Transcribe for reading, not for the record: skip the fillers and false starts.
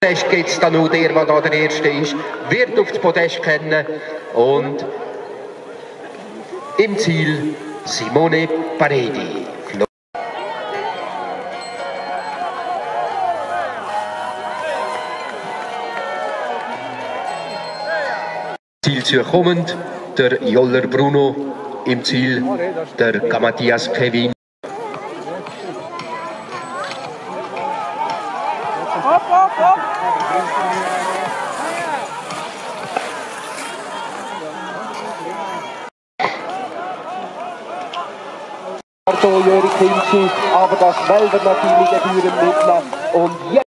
Podest geht es dann nur der da der Erste ist, wird auf das Podest kennen und im Ziel Simone Paredi. Ziel zu kommend, der Joller Bruno, im Ziel der Matthias Kevin. Jörg Hinzi, aber das Melder natürlich gebühren mitnehmen und jetzt